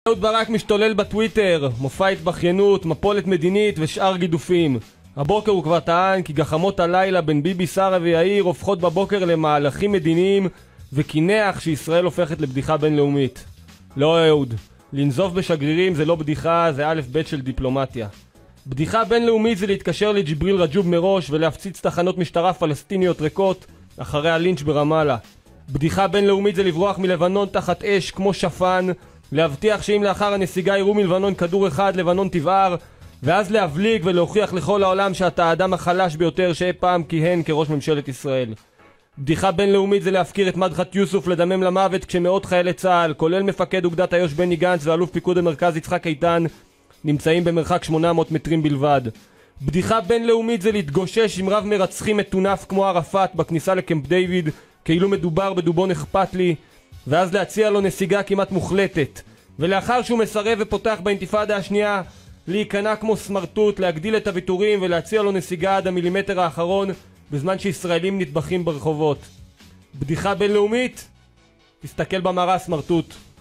אהוד ברק משתולל בטוויטר, מופע התבכיינות, מפולת מדינית ושאר גידופים. הבוקר הוא כבר טען כי גחמות הלילה בין ביבי, שרה ויאיר הופכות בבוקר למהלכים מדיניים וכינח שישראל הופכת לבדיחה בינלאומית. לא אהוד, לנזוף בשגרירים זה לא בדיחה, זה א' ב' של דיפלומטיה. בדיחה בינלאומית זה להתקשר לג'יבריל רג'וב מראש ולהפציץ תחנות משטרה פלסטיניות ריקות אחרי הלינץ' ברמאללה. בדיחה בינלאומית זה לברוח מלבנון תחת אש כמו שפן, להבטיח שאם לאחר הנסיגה יראו מלבנון כדור אחד, לבנון תבער, ואז להבליג ולהוכיח לכל העולם שאתה האדם החלש ביותר שאי פעם כיהן כראש ממשלת ישראל. בדיחה בינלאומית זה להפקיר את מדחת יוסוף לדמם למוות כשמאות חיילי צה"ל, כולל מפקד אוגדת איו"ש בני גנץ ואלוף פיקוד המרכז יצחק איתן, נמצאים במרחק 800 מטרים בלבד. בדיחה בינלאומית זה להתגושש עם רב מרצחים מטונף כמו ערפאת בכניסה לקמפ דיוויד כאילו מדובר בדובון אכפת לי, ואז להציע לו נסיגה כמעט מוחלטת, ולאחר שהוא מסרב ופותח באינתיפאדה השנייה להיכנע כמו סמרטוט, להגדיל את הוויתורים ולהציע לו נסיגה עד המילימטר האחרון בזמן שישראלים נטבחים ברחובות. בדיחה בינלאומית? תסתכל במראה סמרטוט.